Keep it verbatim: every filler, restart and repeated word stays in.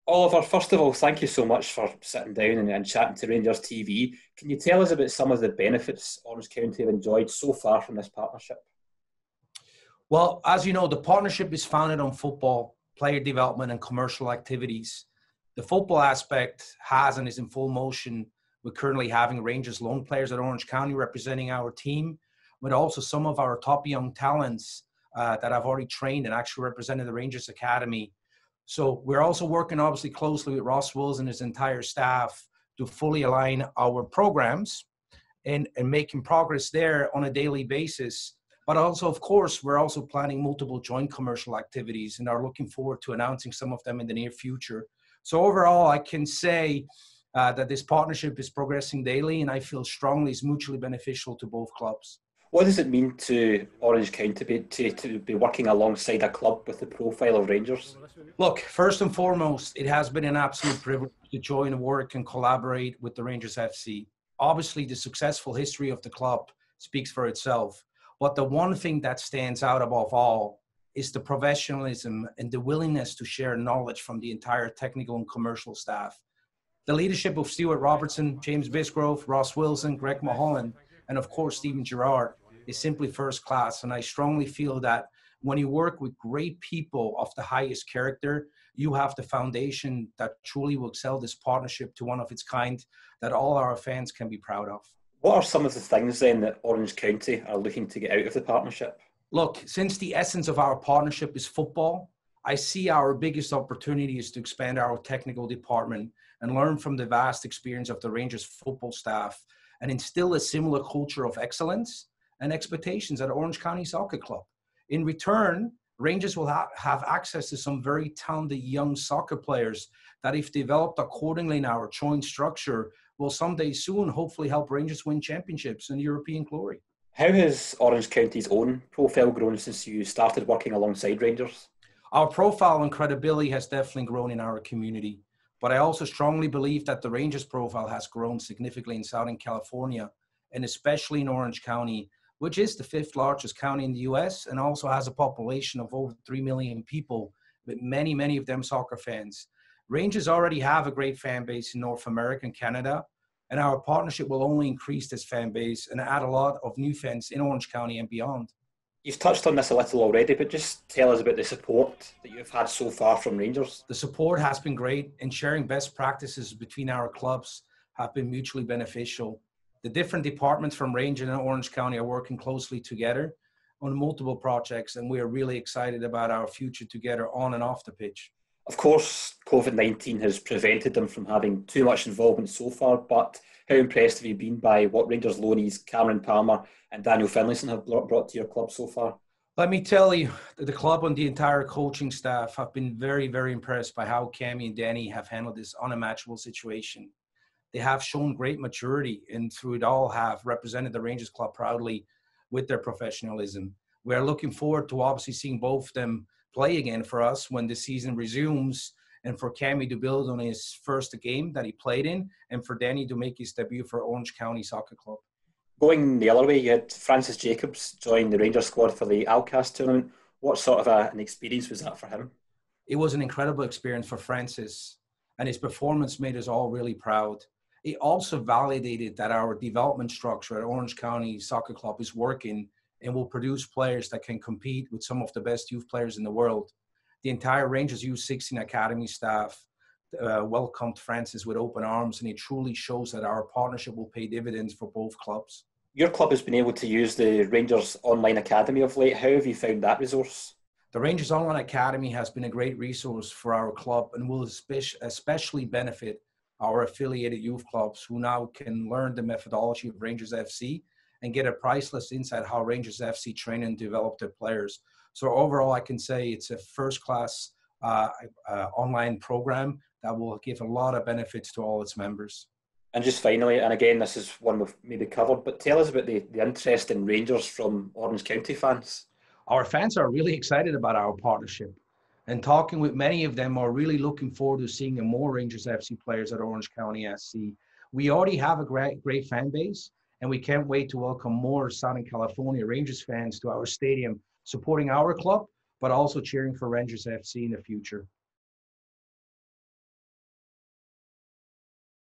Oliver, first of all, thank you so much for sitting down and, and chatting to Rangers T V. Can you tell us about some of the benefits Orange County have enjoyed so far from this partnership? Well, as you know, the partnership is founded on football, player development, and commercial activities. The football aspect has and is in full motion. We're currently having Rangers loan players at Orange County representing our team, but also some of our top young talents uh, that have already trained and actually represented the Rangers Academy. So we're also working obviously closely with Ross Wills and his entire staff to fully align our programs and, and making progress there on a daily basis. But also, of course, we're also planning multiple joint commercial activities and are looking forward to announcing some of them in the near future. So overall, I can say uh, that this partnership is progressing daily, and I feel strongly is mutually beneficial to both clubs. What does it mean to Orange County to be, to, to be working alongside a club with the profile of Rangers? Look, first and foremost, it has been an absolute privilege to join, work, and collaborate with the Rangers F C. Obviously, the successful history of the club speaks for itself. But the one thing that stands out above all is the professionalism and the willingness to share knowledge from the entire technical and commercial staff. The leadership of Stuart Robertson, James Bisgrove, Ross Wilson, Greg Mulholland, and of course, Stephen Gerrard is simply first class. And I strongly feel that when you work with great people of the highest character, you have the foundation that truly will sell this partnership to one of its kind that all our fans can be proud of. What are some of the things then that Orange County are looking to get out of the partnership? Look, since the essence of our partnership is football, I see our biggest opportunity is to expand our technical department and learn from the vast experience of the Rangers football staff and instill a similar culture of excellence and expectations at Orange County Soccer Club. In return, Rangers will ha- have access to some very talented young soccer players that, if developed accordingly in our joint structure, will someday soon hopefully help Rangers win championships and European glory. How has Orange County's own profile grown since you started working alongside Rangers? Our profile and credibility has definitely grown in our community, but I also strongly believe that the Rangers profile has grown significantly in Southern California, and especially in Orange County, which is the fifth largest county in the U S and also has a population of over three million people, with many, many of them soccer fans. Rangers already have a great fan base in North America and Canada, and our partnership will only increase this fan base and add a lot of new fans in Orange County and beyond. You've touched on this a little already, but just tell us about the support that you've had so far from Rangers. The support has been great, and sharing best practices between our clubs have been mutually beneficial. The different departments from Rangers and Orange County are working closely together on multiple projects, and we are really excited about our future together on and off the pitch. Of course, COVID nineteen has prevented them from having too much involvement so far, but how impressed have you been by what Rangers loanees Cameron Palmer and Daniel Finlayson have brought to your club so far? Let me tell you, the club and the entire coaching staff have been very, very impressed by how Cammy and Danny have handled this unimaginable situation. They have shown great maturity and through it all have represented the Rangers club proudly with their professionalism. We are looking forward to obviously seeing both of them play again for us when the season resumes, and for Cammy to build on his first game that he played in, and for Danny to make his debut for Orange County Soccer Club. Going the other way, you had Francis Jacobs join the Rangers squad for the Alcast tournament. What sort of a, an experience was that for him? It was an incredible experience for Francis, and his performance made us all really proud. It also validated that our development structure at Orange County Soccer Club is working and will produce players that can compete with some of the best youth players in the world. The entire Rangers U sixteen Academy staff uh, welcomed Francis with open arms, and it truly shows that our partnership will pay dividends for both clubs. Your club has been able to use the Rangers Online Academy of late. How have you found that resource? The Rangers Online Academy has been a great resource for our club and will especially benefit our affiliated youth clubs, who now can learn the methodology of Rangers F C and get a priceless insight how Rangers F C train and develop their players. So overall, I can say it's a first-class uh, uh, online program that will give a lot of benefits to all its members. And just finally, and again, this is one we've maybe covered, but tell us about the, the interest in Rangers from Orange County fans. Our fans are really excited about our partnership, and talking with many of them are really looking forward to seeing more Rangers F C players at Orange County S C. We already have a great, great fan base, and we can't wait to welcome more Southern California Rangers fans to our stadium, supporting our club, but also cheering for Rangers F C in the future.